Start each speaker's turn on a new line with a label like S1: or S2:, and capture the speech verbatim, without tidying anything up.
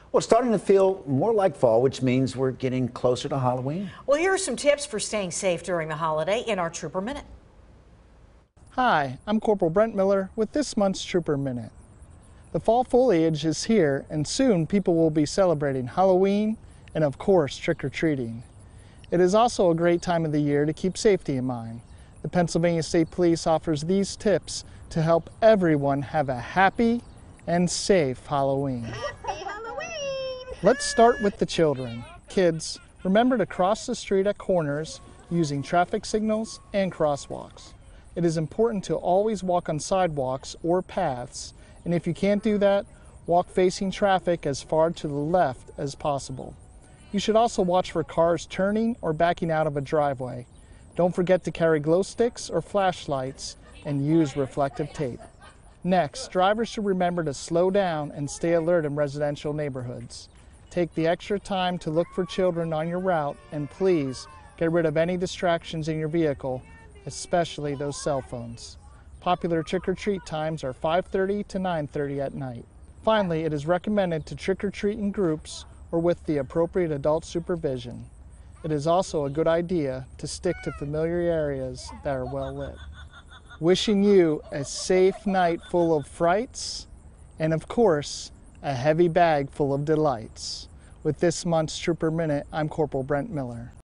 S1: Well, it's starting to feel more like fall, which means we're getting closer to Halloween.
S2: Well, here are some tips for staying safe during the holiday in our Trooper Minute.
S3: Hi, I'm Corporal Brent Miller with this month's Trooper Minute. The fall foliage is here, and soon people will be celebrating Halloween and, of course, trick-or-treating. It is also a great time of the year to keep safety in mind. The Pennsylvania State Police offers these tips to help everyone have a happy and safe Halloween.
S4: Happy Halloween!
S3: Let's start with the children. Kids, remember to cross the street at corners using traffic signals and crosswalks. It is important to always walk on sidewalks or paths, and if you can't do that, walk facing traffic as far to the left as possible. You should also watch for cars turning or backing out of a driveway. Don't forget to carry glow sticks or flashlights and use reflective tape. Next, drivers should remember to slow down and stay alert in residential neighborhoods. Take the extra time to look for children on your route, and please get rid of any distractions in your vehicle, especially those cell phones. Popular trick-or-treat times are five thirty to nine thirty at night. Finally, it is recommended to trick-or-treat in groups or with the appropriate adult supervision. It is also a good idea to stick to familiar areas that are well lit. Wishing you a safe night full of frights and, of course, a heavy bag full of delights. With this month's Trooper Minute, I'm Corporal Brent Miller.